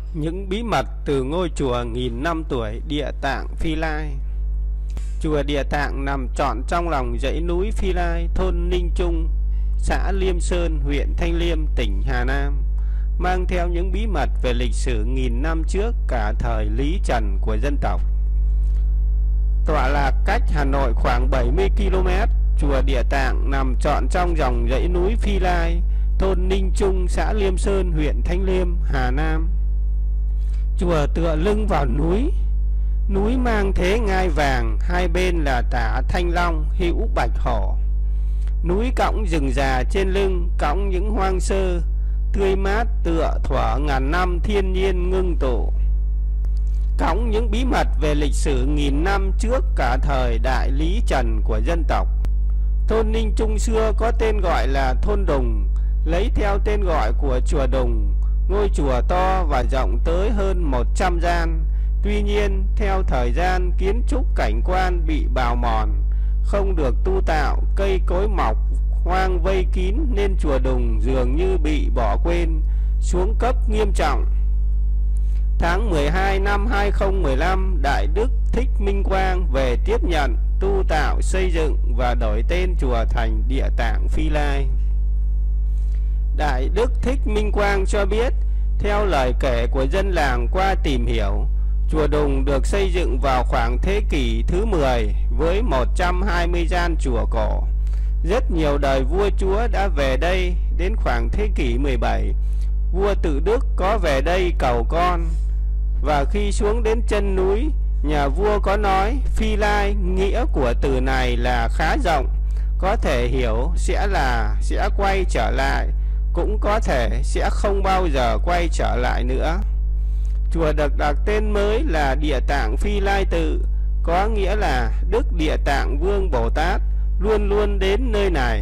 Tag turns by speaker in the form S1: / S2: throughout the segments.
S1: Những bí mật từ ngôi chùa nghìn năm tuổi Địa Tạng Phi Lai. Chùa Địa Tạng nằm trọn trong lòng dãy núi Phi Lai, thôn Ninh Trung, xã Liêm Sơn, huyện Thanh Liêm, tỉnh Hà Nam, mang theo những bí mật về lịch sử nghìn năm trước cả thời Lý Trần của dân tộc. Tọa lạc cách Hà Nội khoảng 70 km, chùa Địa Tạng nằm trọn trong dòng dãy núi Phi Lai, thôn Ninh Trung, xã Liêm Sơn, huyện Thanh Liêm, Hà Nam. Chùa tựa lưng vào núi, núi mang thế ngai vàng, hai bên là tả Thanh Long, hữu Bạch Hổ. Núi cõng rừng già trên lưng, cõng những hoang sơ tươi mát tựa thuở ngàn năm thiên nhiên ngưng tụ, cõng những bí mật về lịch sử nghìn năm trước cả thời đại Lý Trần của dân tộc. Thôn Ninh Trung xưa có tên gọi là thôn Đùng, lấy theo tên gọi của chùa Đùng. Ngôi chùa to và rộng tới hơn 100 gian. Tuy nhiên, theo thời gian, kiến trúc cảnh quan bị bào mòn, không được tu tạo, cây cối mọc hoang vây kín nên chùa Đùng dường như bị bỏ quên, xuống cấp nghiêm trọng. Tháng 12 năm 2015, Đại Đức Thích Minh Quang về tiếp nhận, tu tạo, xây dựng và đổi tên chùa thành Địa Tạng Phi Lai. Đại Đức Thích Minh Quang cho biết, theo lời kể của dân làng qua tìm hiểu, chùa Đùng được xây dựng vào khoảng thế kỷ thứ 10 với 120 gian chùa cổ. Rất nhiều đời vua chúa đã về đây. Đến khoảng thế kỷ 17, vua Tự Đức có về đây cầu con. Và khi xuống đến chân núi, nhà vua có nói Phi Lai, nghĩa của từ này là khá rộng, có thể hiểu sẽ quay trở lại, cũng có thể sẽ không bao giờ quay trở lại nữa. Chùa được đặt tên mới là Địa Tạng Phi Lai Tự, có nghĩa là Đức Địa Tạng Vương Bồ Tát luôn luôn đến nơi này.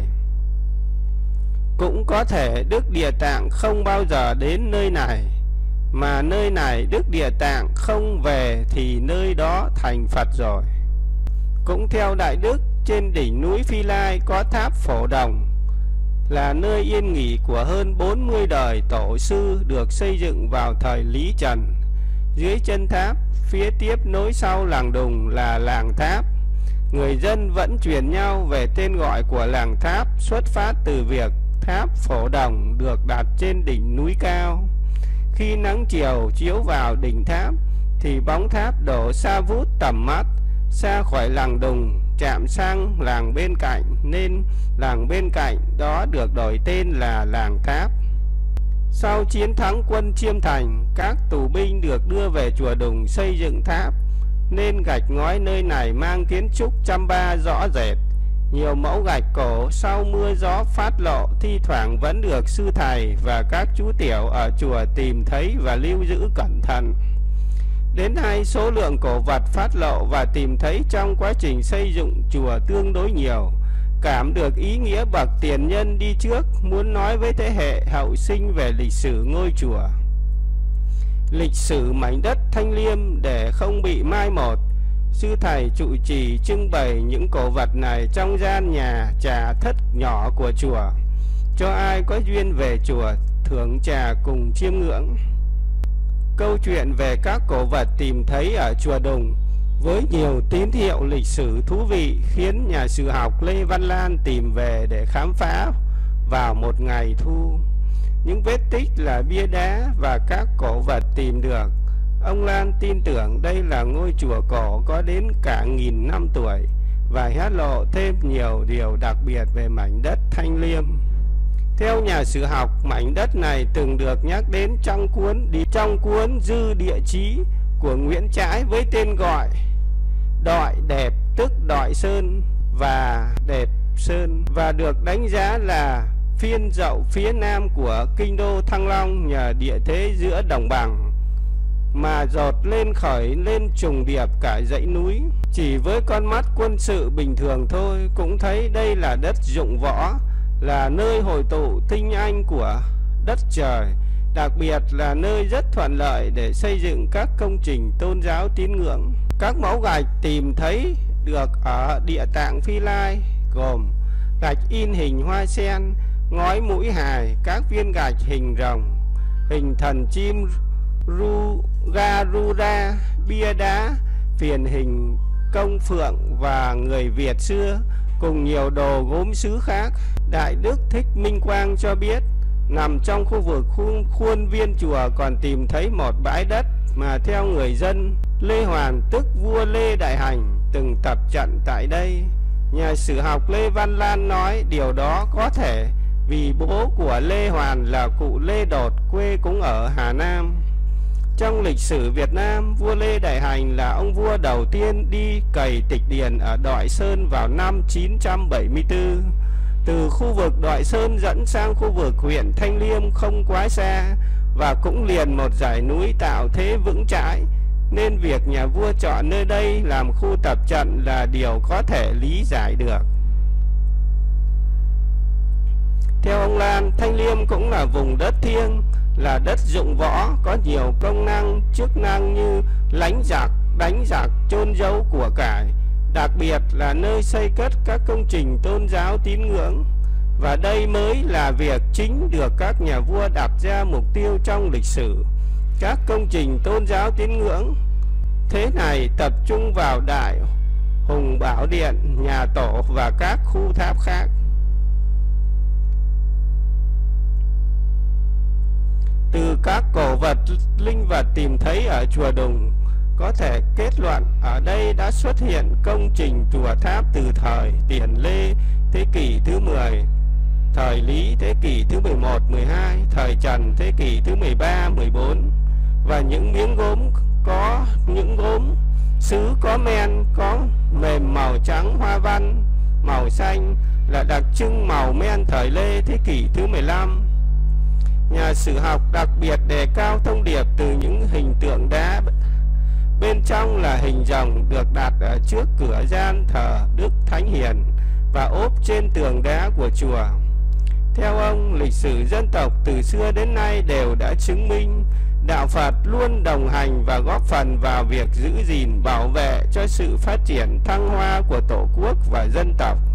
S1: Cũng có thể Đức Địa Tạng không bao giờ đến nơi này, mà nơi này Đức Địa Tạng không về thì nơi đó thành Phật rồi. Cũng theo Đại Đức, trên đỉnh núi Phi Lai có tháp Phổ Đồng, là nơi yên nghỉ của hơn 40 đời tổ sư, được xây dựng vào thời Lý Trần. Dưới chân tháp, phía tiếp nối sau làng Đùng là làng Tháp. Người dân vẫn truyền nhau về tên gọi của làng Tháp, xuất phát từ việc tháp Phổ Đồng được đặt trên đỉnh núi cao. Khi nắng chiều chiếu vào đỉnh tháp thì bóng tháp đổ xa vút tầm mắt, xa khỏi làng Đùng chạm sang làng bên cạnh, nên làng bên cạnh đó được đổi tên là làng Tháp. Sau chiến thắng quân Chiêm Thành, các tù binh được đưa về chùa Đùng xây dựng tháp, nên gạch ngói nơi này mang kiến trúc chăm ba rõ rệt. Nhiều mẫu gạch cổ sau mưa gió phát lộ thi thoảng vẫn được sư thầy và các chú tiểu ở chùa tìm thấy và lưu giữ cẩn thận. Đến nay, số lượng cổ vật phát lộ và tìm thấy trong quá trình xây dựng chùa tương đối nhiều. Cảm được ý nghĩa bậc tiền nhân đi trước muốn nói với thế hệ hậu sinh về lịch sử ngôi chùa, lịch sử mảnh đất Thanh Liêm để không bị mai một. Sư thầy trụ trì trưng bày những cổ vật này trong gian nhà trà thất nhỏ của chùa, cho ai có duyên về chùa thưởng trà cùng chiêm ngưỡng. Câu chuyện về các cổ vật tìm thấy ở chùa Đùng với nhiều tín hiệu lịch sử thú vị khiến nhà sử học Lê Văn Lan tìm về để khám phá vào một ngày thu. Những vết tích là bia đá và các cổ vật tìm được. Ông Lan tin tưởng đây là ngôi chùa cổ có đến cả nghìn năm tuổi và hé lộ thêm nhiều điều đặc biệt về mảnh đất Thanh Liêm. Theo nhà sử học, mảnh đất này từng được nhắc đến trong cuốn Dư Địa Chí của Nguyễn Trãi với tên gọi Đọi Đẹp, tức Đọi Sơn và Đẹp Sơn, và được đánh giá là phiên dậu phía nam của kinh đô Thăng Long nhờ địa thế giữa đồng bằng mà dột lên khởi lên trùng điệp cả dãy núi. Chỉ với con mắt quân sự bình thường thôi cũng thấy đây là đất dụng võ, là nơi hội tụ tinh anh của đất trời, đặc biệt là nơi rất thuận lợi để xây dựng các công trình tôn giáo tín ngưỡng. Các mẫu gạch tìm thấy được ở Địa Tạng Phi Lai gồm gạch in hình hoa sen, ngói mũi hài, các viên gạch hình rồng, hình thần chim Garura, bia đá, phiền hình công phượng và người Việt xưa, cùng nhiều đồ gốm sứ khác. Đại đức Thích Minh Quang cho biết, nằm trong khu vực khuôn viên chùa còn tìm thấy một bãi đất mà theo người dân Lê Hoàn, tức vua Lê Đại Hành, từng tập trận tại đây. Nhà sử học Lê Văn Lan nói điều đó có thể vì bố của Lê Hoàn là cụ Lê Đột, quê cũng ở Hà Nam. Trong lịch sử Việt Nam, vua Lê Đại Hành là ông vua đầu tiên đi cày tịch điền ở Đoại Sơn vào năm 974. Từ khu vực Đoại Sơn dẫn sang khu vực huyện Thanh Liêm không quá xa và cũng liền một dãy núi tạo thế vững chãi, nên việc nhà vua chọn nơi đây làm khu tập trận là điều có thể lý giải được. Theo ông Lan, Thanh Liêm cũng là vùng đất thiêng, là đất dụng võ, có nhiều công năng, chức năng như lánh giặc, đánh giặc, chôn giấu của cải, đặc biệt là nơi xây cất các công trình tôn giáo tín ngưỡng. Và đây mới là việc chính được các nhà vua đặt ra mục tiêu trong lịch sử. Các công trình tôn giáo tín ngưỡng thế này tập trung vào Đại Hùng Bảo Điện, nhà tổ và các khu tháp khác. Từ các cổ vật, linh vật tìm thấy ở chùa Đùng, có thể kết luận ở đây đã xuất hiện công trình chùa tháp từ thời Tiền Lê thế kỷ thứ 10, thời Lý thế kỷ thứ 11, 12, thời Trần thế kỷ thứ 13, 14. Và những miếng gốm có những gốm sứ có men, có mềm màu trắng hoa văn, màu xanh là đặc trưng màu men thời Lê thế kỷ thứ 15. Nhà sử học đặc biệt đề cao thông điệp từ những hình tượng đá. Bên trong là hình rồng được đặt ở trước cửa gian thờ Đức Thánh Hiền và ốp trên tường đá của chùa. Theo ông, lịch sử dân tộc từ xưa đến nay đều đã chứng minh đạo Phật luôn đồng hành và góp phần vào việc giữ gìn, bảo vệ cho sự phát triển thăng hoa của Tổ quốc và dân tộc.